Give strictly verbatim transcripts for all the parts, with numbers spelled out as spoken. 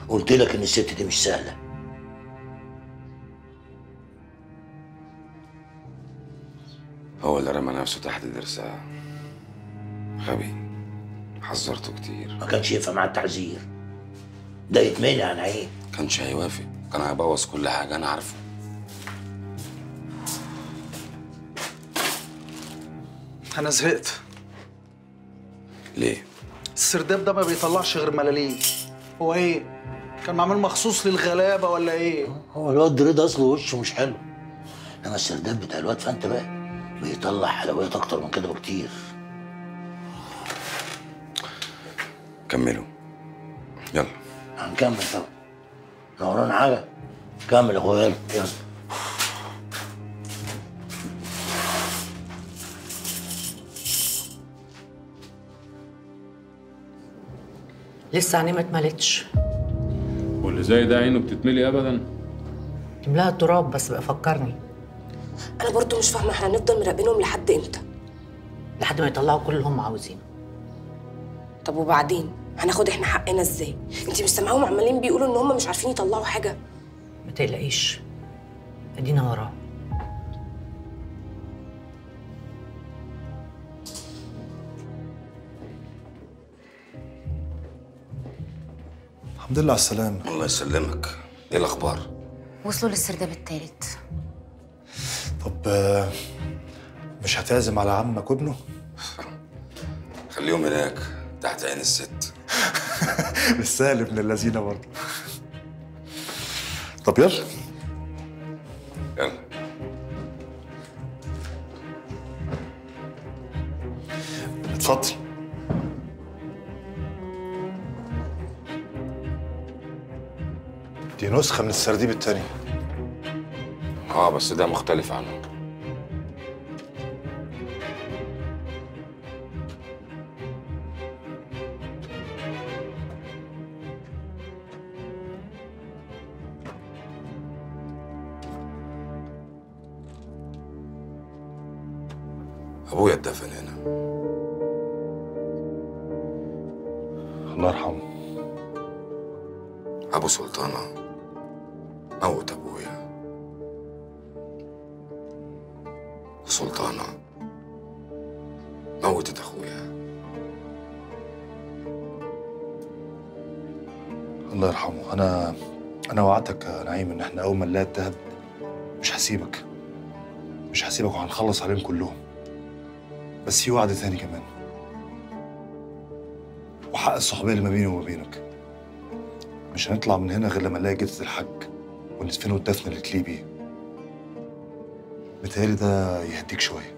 قلت لك ان الست دي مش سهله. هو اللي رمى نفسه تحت درسها. غبي، حذرته كتير. ما كانش ينفع مع التحذير ده، يتمنع عن عين. كانش هيوافق، كان هيبوظ كل حاجه انا عارفه. انا زهقت. ليه؟ السرداب ده ما بيطلعش غير ملاليم. هو ايه؟ كان معمول مخصوص للغلابه ولا ايه؟ هو الواد رضا اصله وشه مش حلو، انما السرداب بتاع الواد فانت بقى بيطلع حلويات اكتر من كده بكتير. كملوا يلا. هنكمل طبعا، احنا ورانا حاجه. كمل يا اخويا، يلا يلا. لسه عينيه ما اتملتش. واللي زي ده عينه بتتملي ابدا؟ املاها تراب بس بقى فكرني. انا برضو مش فاهمه احنا هنفضل مراقبينهم لحد امتى؟ لحد ما يطلعوا كل اللي هم عاوزينه. طب وبعدين هناخد احنا حقنا ازاي؟ انت مش سامعاهم عمالين بيقولوا ان هم مش عارفين يطلعوا حاجه؟ ما تقلقيش، ادينا وراه. الحمد لله على السلامة. الله يسلمك. ايه الاخبار؟ وصلوا للسرداب التالت. طب آه، مش هتعزم على عمك وابنه؟ خليهم هناك تحت عين الست. مش سهل ابن اللذينه برضه. طب يلا يلا. اتفضل. دي نسخة من السرديب التاني. اه بس ده مختلف عنه. ابويا اتدفن هنا. الله يرحمه. ابو سلطانه موت ابويا، وسلطانه موتت اخويا. الله يرحمه. انا انا وعدتك يا نعيم ان احنا اول ما نلاقي الدهب مش هسيبك، مش هسيبك وهنخلص عليهم كلهم. بس في وعد تاني كمان، وحق الصحوبيه اللي ما بيني وما بينك. مش هنطلع من هنا غير لما نلاقي جثه الحاج وندفنه الدفن اللي تليه بيه. متهيألي ده يهديك شويه.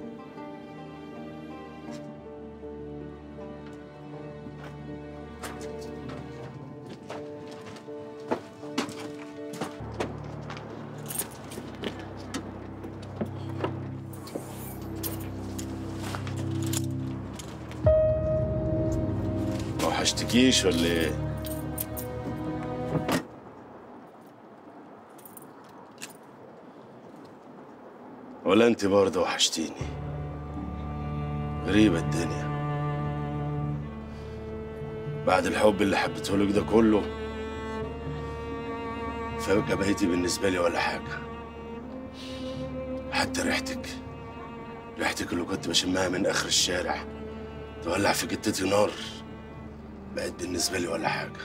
ما وحشتكيش ولا ايه؟ ولا انت برضه وحشتيني؟ غريبة الدنيا، بعد الحب اللي حبيته لك ده كله فجأة بقيتي بالنسبة لي ولا حاجة. حتى ريحتك ريحتك اللي كنت بشمها من آخر الشارع تولع في جتتي نار بقت بالنسبة لي ولا حاجة.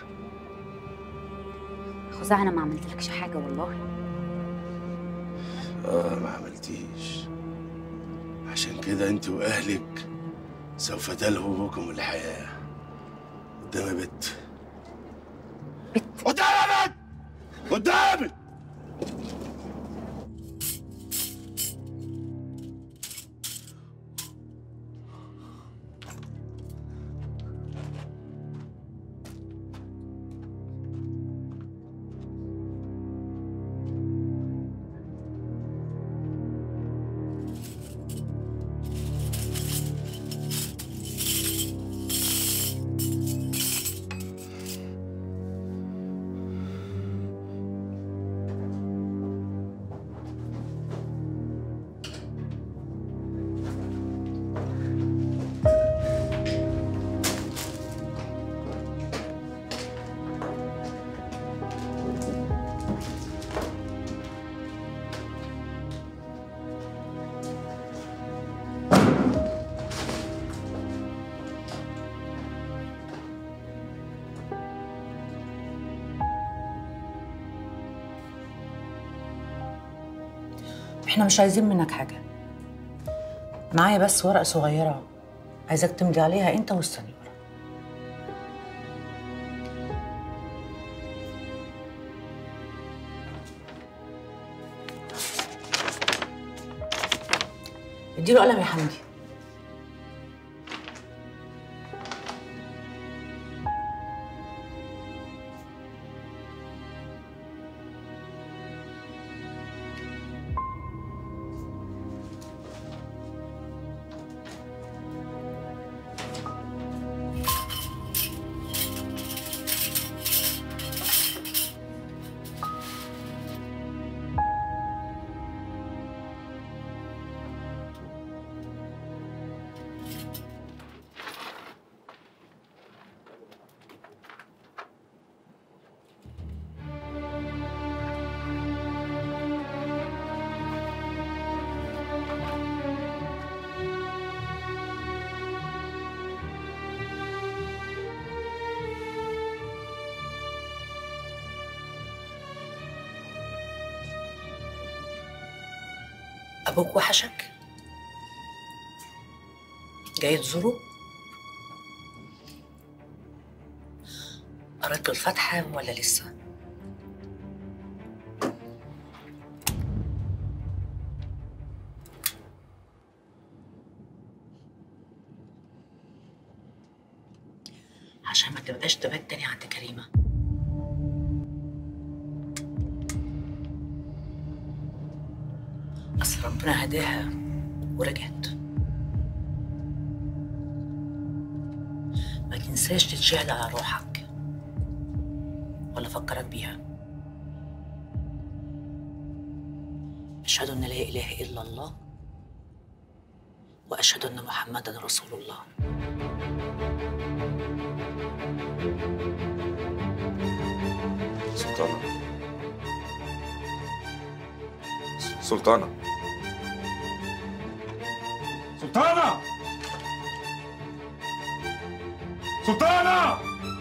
خزاعة أنا ما عملتلكش حاجة والله. آه ما عملتيش، عشان كده انت واهلك سوف تلهوا بكم الحياه. قدامي بت بت قدامي بت قدامي. احنا مش عايزين منك حاجة، معايا بس ورقة صغيرة عايزاك تمضي عليها انت والسنيورة. اديله قلم يا حمدي. أبوك وحشك؟ جاي تزوره؟ قريت له الفاتحة ولا لسه؟ عشان ما تبقاش تبات تاني عند كريمة. أصل ربنا هداها ورجعت. ما تنساش تتشهد على روحك ولا أفكرك بيها. أشهد أن لا إله إلا الله وأشهد أن محمدًا رسول الله. سلطانة سلطانة سلطانة سلطانة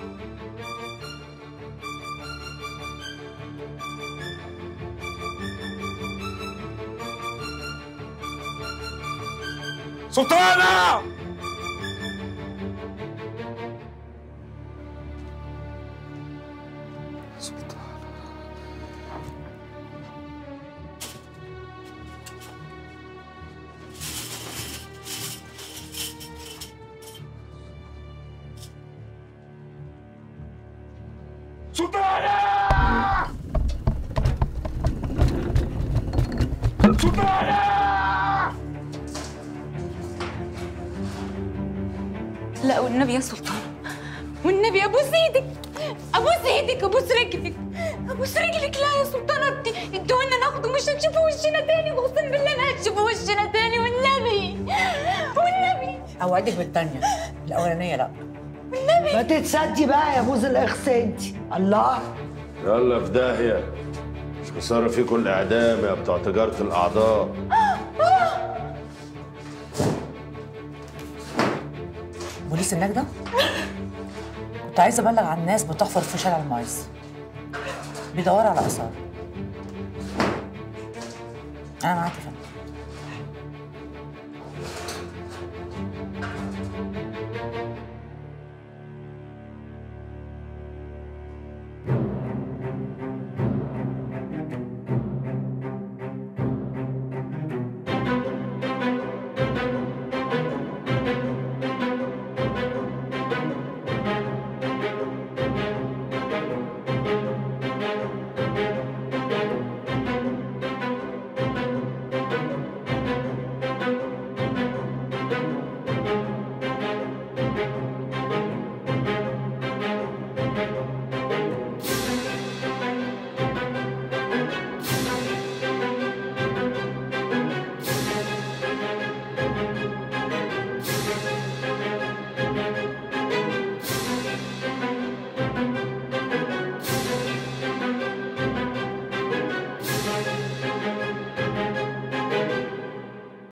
سلطانة لا والنبي يا سلطان، والنبي ابوس ايدك، ابوس ايدك، ابوس رجلك، ابوس رجلك. لا يا سلطان ادونا ناخده، مش هتشوفوا وشنا تاني، اقسم بالله ما هتشوفوا وشنا تاني والنبي والنبي. اوعدك بالتانية، الاولانية لا. والنبي ما تتصدي بقى يا بوز الاخس انت. الله يلا في داهيه، مش خساره فيكم الاعدام يا بتوع تجاره الاعضاء. بوليس النجدة؟ كنت عايزة أبلغ عن ناس بتحفر في شارع المعز، بيدوروا على آثار. أنا معاك يا فندم.